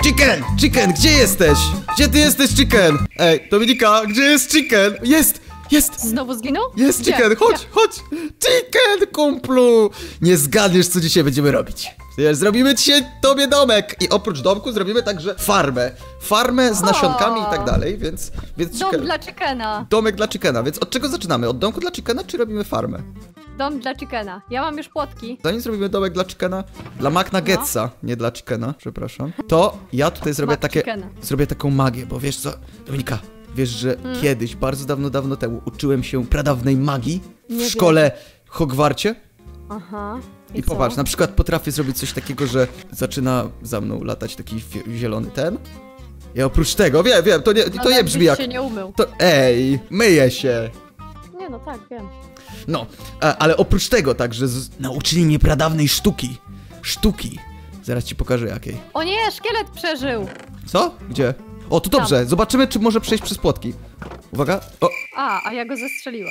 Chicken, gdzie jesteś? Gdzie ty jesteś, Chicken? Ej, Dominika, gdzie jest Chicken? Jest! Znowu zginął? Jest Gdzie? Chicken, chodź! Chicken, kumplu! Nie zgadniesz, co dzisiaj będziemy robić. Zrobimy dzisiaj tobie domek i oprócz domku zrobimy także farmę. Farmę z nasionkami i tak dalej, więc Dom dla Chickena. Domek dla Chickena, więc od czego zaczynamy? Od domku dla Chickena, czy robimy farmę? Dom dla Chickena. Ja mam już płotki. Zanim zrobimy domek dla Chickena, dla McNuggetsa, nie dla Chickena, przepraszam, to ja tutaj zrobię taką magię, bo wiesz co, Dominika, wiesz, że kiedyś, bardzo dawno temu uczyłem się pradawnej magii w szkole Hogwarcie. Aha. I popatrz, na przykład potrafię zrobić coś takiego, że zaczyna za mną latać taki zielony ten. I oprócz tego, wiem, to nie brzmi jak... się nie umył. To, myję się. Nie no, tak, wiem. No, ale oprócz tego także nauczyli mnie pradawnej sztuki. Zaraz ci pokażę jakiej. O nie, szkielet przeżył. Co? Gdzie? O, to dobrze, zobaczymy, czy może przejść przez płotki. Uwaga, o. A ja go zestrzeliłam.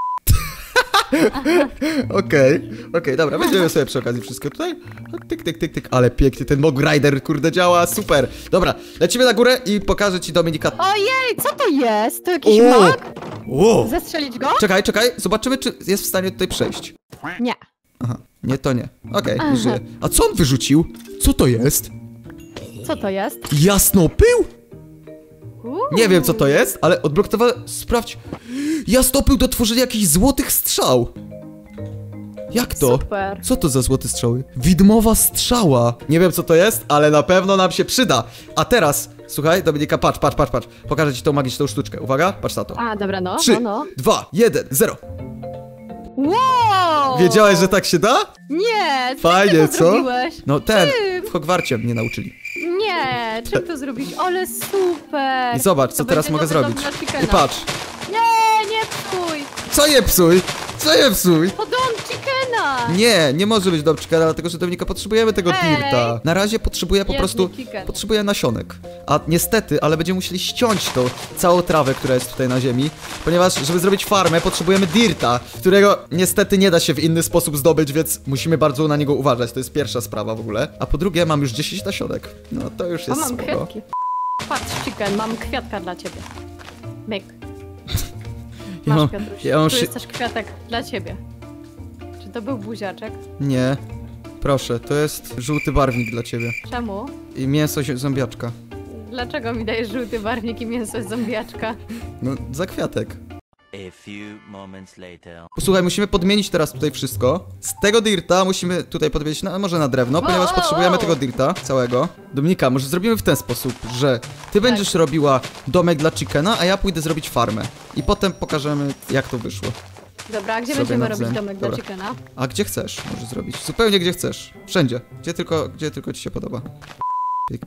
Okej, dobra, weźmiemy sobie przy okazji wszystko tutaj. Tyk, ale pięknie, ten Mog Rider, kurde, działa, super. Dobra, lecimy na górę i pokażę ci, Dominika. Ojej, co to jest? To jakiś mag? Zestrzelić go? Czekaj, zobaczymy, czy jest w stanie tutaj przejść. Nie. Aha, nie, to nie. Okej, żyje. A co on wyrzucił? Co to jest? Co to jest? Jasnopył? Nie wiem, co to jest, ale odblokowałem... Sprawdź. Jasnopył do tworzenia jakichś złotych strzał. Jak to? Super. Co to za złote strzały? Widmowa strzała. Nie wiem, co to jest, ale na pewno nam się przyda. A teraz, słuchaj, Dominika, patrz. Pokażę ci tą magiczną sztuczkę. Uwaga, patrz na to. A, dobra, no. 3, 2, 1, 0. Wow! Wiedziałeś, że tak się da? Nie, fajnie, ty to co? zrobiłeś? No ten, Czym? w Hogwarcie mnie nauczyli. Nie, czym to zrobić? Ale super! I zobacz, co To teraz będzie mogę nowy zrobić. dom dla Chickena. I patrz. Nie psuj! Co je psuj? To dom Chickena! Nie może być dom Chickena, dlatego że Dominika potrzebujemy tego dirta. Na razie potrzebuję po prostu, potrzebuję nasionek. A niestety, ale będziemy musieli ściąć tą całą trawę, która jest tutaj na ziemi, ponieważ żeby zrobić farmę potrzebujemy dirta, którego niestety nie da się w inny sposób zdobyć, więc musimy bardzo na niego uważać. To jest pierwsza sprawa w ogóle. A po drugie mam już 10 nasionek. No to już jest mam spoko. kwiatki. Patrz, Chicken, mam kwiatka dla ciebie. Myk. Masz, Piotruś, tu jest też kwiatek dla ciebie. Czy to był buziaczek? Nie. Proszę, to jest żółty barwnik dla ciebie. Czemu? I mięso zombiaczka. Dlaczego mi dajesz żółty barwnik i mięso z zombiaczka? No, za kwiatek. A few moments later. Posłuchaj, musimy podmienić teraz tutaj wszystko. Z tego dirta musimy tutaj podmienić może na drewno, ponieważ potrzebujemy tego dirta całego. Dominika, może zrobimy w ten sposób, że ty będziesz robiła domek dla Chickena, a ja pójdę zrobić farmę. I potem pokażemy, jak to wyszło. Dobra, a gdzie Sobie będziemy nawzajem. robić domek dla Chickena? A gdzie chcesz, możesz zrobić. Zupełnie gdzie chcesz. Wszędzie. Gdzie tylko ci się podoba. Pik.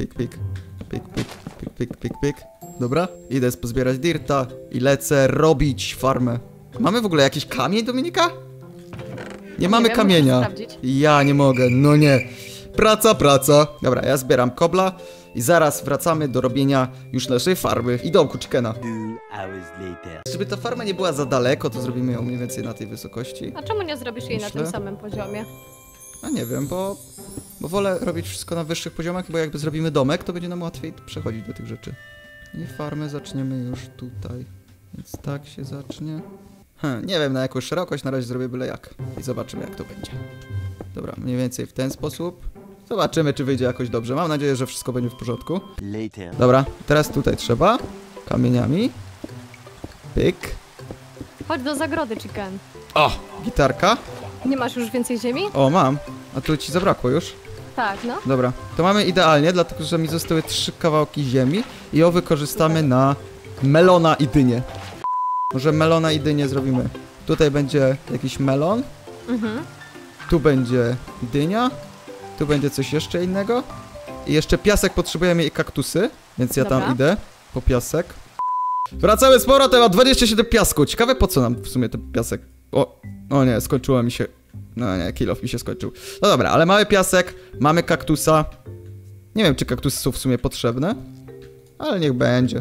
Dobra, idę pozbierać dirta i lecę robić farmę. Mamy w ogóle jakiś kamień, Dominika? Nie mamy kamienia. Ja nie mogę, no nie. Praca. Dobra, ja zbieram kobla i zaraz wracamy do robienia już naszej farmy i domku Chickena. 2 hours later. Żeby ta farma nie była za daleko, to zrobimy ją mniej więcej na tej wysokości. A czemu nie zrobisz jej na tym samym poziomie? A nie wiem, bo wolę robić wszystko na wyższych poziomach, bo jakby zrobimy domek, to będzie nam łatwiej przechodzić do tych rzeczy. I farmę zaczniemy już tutaj. Więc tak się zacznie. Nie wiem na jaką szerokość, na razie zrobię byle jak. I zobaczymy jak to będzie. Dobra, mniej więcej w ten sposób. Zobaczymy czy wyjdzie jakoś dobrze. Mam nadzieję, że wszystko będzie w porządku. Later. Dobra, teraz tutaj trzeba. Kamieniami. Pyk. Chodź do zagrody, Chicken. O! Gitarka. Nie masz już więcej ziemi? O, mam. A tu ci zabrakło już. Tak, no. Dobra, to mamy idealnie, dlatego że mi zostały 3 kawałki ziemi i ją wykorzystamy na melona i dynię. Może melona i dynię zrobimy. Tutaj będzie jakiś melon. Tu będzie dynia. Tu będzie coś jeszcze innego. I jeszcze piasek potrzebujemy i kaktusy, więc ja tam idę po piasek. Wracamy z powrotem, mam 27 piasku. Ciekawe po co nam w sumie ten piasek. O nie, skończyło mi się. No nie, kill off mi się skończył. No dobra, ale mamy piasek, mamy kaktusa. Nie wiem, czy kaktusy są w sumie potrzebne, ale niech będzie.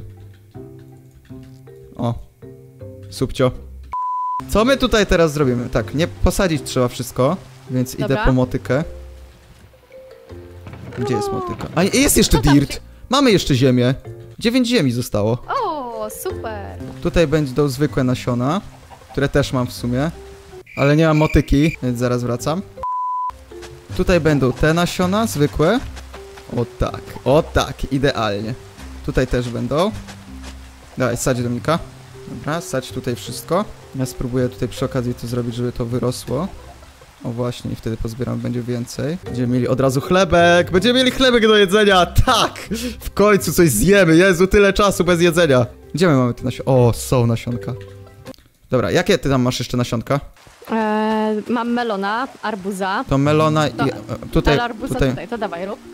O, subcio. Co my tutaj teraz zrobimy? Tak, nie posadzić trzeba wszystko, więc idę po motykę. Gdzie jest motyka? A jest jeszcze dirt! Mamy jeszcze ziemię. 9 ziemi zostało. O, super. Tutaj będą zwykłe nasiona, które też mam w sumie. Ale nie mam motyki, więc zaraz wracam. Tutaj będą te nasiona, zwykłe. O tak, idealnie. Tutaj też będą. Dawaj, sadź Dominika. Dobra, sadź tutaj wszystko. Ja spróbuję tutaj przy okazji to zrobić, żeby to wyrosło. O właśnie, i wtedy pozbieram, będzie więcej. Będziemy mieli od razu chlebek! Będziemy mieli chlebek do jedzenia! Tak! W końcu coś zjemy! Jezu, tyle czasu bez jedzenia! Gdzie my mamy te nasionka? O, są nasionka. Dobra, jakie ty tam masz jeszcze nasionka? Mam melona, arbuza. To melona i... Tutaj, Ale arbuza tutaj, to dawaj, rób.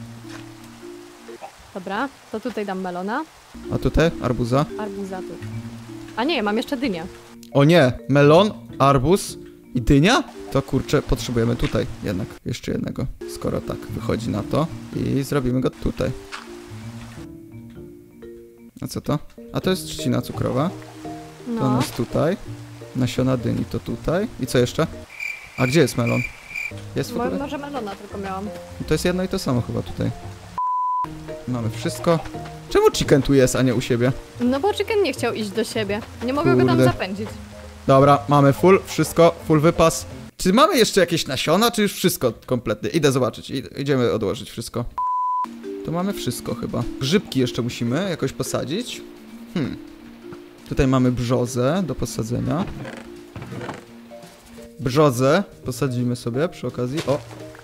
Dobra, to tutaj dam melona. A tutaj? Arbuza? Arbuza tu. A nie, mam jeszcze dynię. O nie! Melon, arbuz i dynia? To kurczę, potrzebujemy tutaj jednak jeszcze jednego. Skoro tak wychodzi na to. I zrobimy go tutaj. A co to? A to jest trzcina cukrowa. To No. jest tutaj. Nasiona dyni to tutaj. I co jeszcze? A gdzie jest melon? Jest w ogóle? Może melona tylko miałam. To jest jedno i to samo chyba tutaj. Mamy wszystko. Czemu chicken tu jest, a nie u siebie? No bo chicken nie chciał iść do siebie. Nie mogę go tam Kurde. zapędzić. Dobra, mamy full, wszystko, full wypas. Czy mamy jeszcze jakieś nasiona, czy już wszystko kompletnie? Idę zobaczyć, idziemy odłożyć wszystko. To mamy wszystko chyba. Grzybki jeszcze musimy jakoś posadzić. Tutaj mamy brzozę do posadzenia. Brzozę posadzimy sobie przy okazji. O!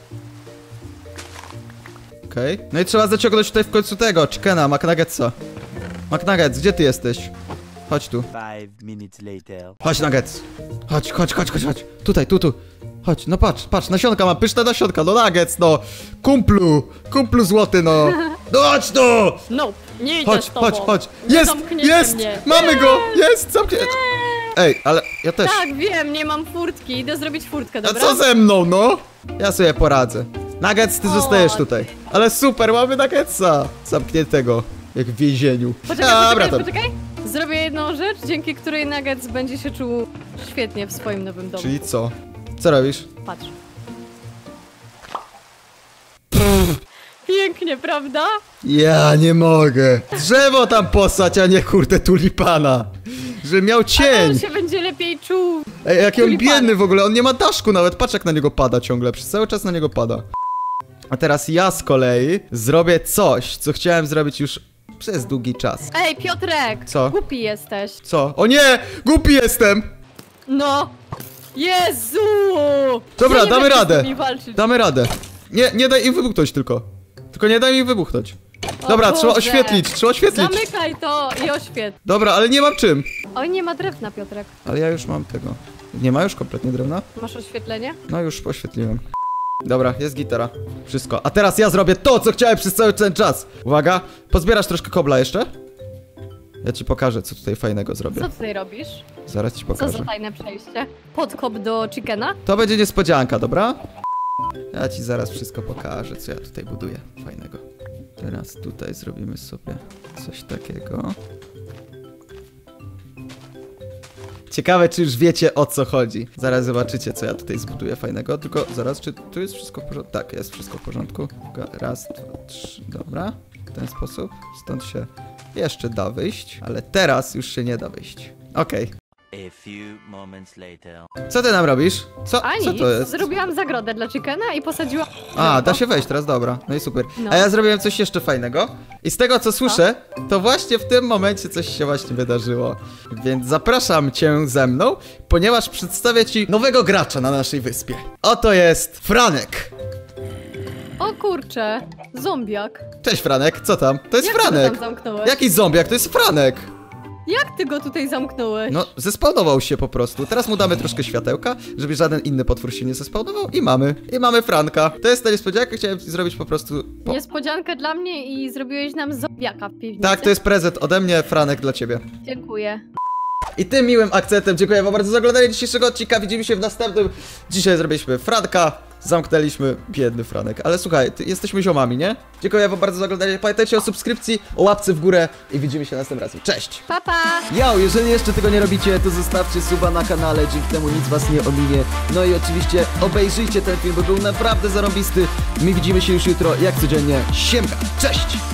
Okej. No i trzeba zaciągnąć tutaj w końcu tego, chickena, McNuggetsa. McNuggets, gdzie ty jesteś? Chodź tu. 5 minutes later. Chodź, Nuggets. Chodź. Tutaj, tu. Chodź, no patrz, nasionka mam, pyszne nasionka, no Nuggets, no. Kumplu złoty, no. No chodź tu! No, nie idę z tobą. Chodź. Nie Jest, zamkniecie mnie. mamy go, jest, zamknięty. Ej, ale ja też. Tak, wiem, nie mam furtki. Idę zrobić furtkę, A dobra? co ze mną, no? Ja sobie poradzę. Nuggets, ty zostajesz tutaj. Ale super, mamy Nuggetsa. Zamkniętego, jak w więzieniu. Poczekaj. Zrobię jedną rzecz, dzięki której Nuggets będzie się czuł świetnie w swoim nowym domu. Czyli co? Co robisz? Patrz. Pięknie, prawda? Ja nie mogę. Drzewo tam posać, a nie kurde tulipana. Że miał Ale cień. on się będzie lepiej czuł. Ej, jaki on Tulipan. biedny w ogóle, on nie ma daszku nawet, patrz jak na niego pada ciągle, przez cały czas na niego pada. A teraz ja z kolei zrobię coś, co chciałem zrobić już przez długi czas. Ej, Piotrek! Co? Głupi jesteś. Co? O nie! Głupi jestem! No! Jezu! Dobra, Ja nie damy będę z radę. nimi walczyć. Damy radę. Nie daj im wybuchnąć tylko. Tylko nie daj im wybuchnąć. Dobra, O trzeba Boże. oświetlić. Zamykaj to i oświetl. Dobra, ale nie mam czym. Oj, nie ma drewna, Piotrek. Ale ja już mam tego. Nie ma już kompletnie drewna? Masz oświetlenie? No już oświetliłem. Dobra, jest gitara. Wszystko. A teraz ja zrobię to, co chciałem przez cały ten czas. Uwaga, pozbierasz troszkę kobla jeszcze? Ja ci pokażę, co tutaj fajnego zrobię. Co tutaj robisz? Zaraz ci Co za pokażę. tajne przejście? Podkop do chickena? To będzie niespodzianka, dobra? Ja ci zaraz wszystko pokażę, co ja tutaj buduję fajnego. Teraz tutaj zrobimy sobie coś takiego. Ciekawe, czy już wiecie, o co chodzi. Zaraz zobaczycie, co ja tutaj zbuduję fajnego. Tylko zaraz, czy tu jest wszystko w porządku? Tak, jest wszystko w porządku. Raz, dwa, trzy, dobra. W ten sposób. Stąd się jeszcze da wyjść, ale teraz już się nie da wyjść. Okej. A few moments later. Co ty nam robisz? Co Ani, to jest? zrobiłam zagrodę dla chickena i posadziłam... A, da się wejść teraz, dobra. No i super. No. A ja zrobiłem coś jeszcze fajnego. I z tego, co słyszę, to właśnie w tym momencie coś się właśnie wydarzyło. Więc zapraszam cię ze mną, ponieważ przedstawię ci nowego gracza na naszej wyspie. Oto jest Franek. O kurczę, zombiak. Cześć Franek, co tam? To jest Jak ty Franek. go tam zamknąłeś? Jaki zombiak? To jest Franek. Jak ty go tutaj zamknąłeś? No, zespawnował się po prostu. Teraz mu damy troszkę światełka, żeby żaden inny potwór się nie zespawnował i mamy Franka. To jest ta niespodzianka, chciałem zrobić po prostu... Niespodziankę dla mnie i zrobiłeś nam zombiaka w piwnicy. Tak, to jest prezent ode mnie, Franek, dla ciebie. Dziękuję. I tym miłym akcentem dziękuję wam bardzo za oglądanie dzisiejszego odcinka. Widzimy się w następnym. Dzisiaj zrobiliśmy Franka. Zamknęliśmy biedny Franek. Ale słuchaj, jesteśmy ziomami, nie? Dziękuję wam bardzo za oglądanie. Pamiętajcie o subskrypcji, o łapce w górę i widzimy się następnym razem. Cześć! Pa, pa! Yo, jeżeli jeszcze tego nie robicie, to zostawcie suba na kanale, dzięki temu nic was nie ominie. No i oczywiście obejrzyjcie ten film, bo był naprawdę zarąbisty. My widzimy się już jutro, jak codziennie. Siemka, cześć!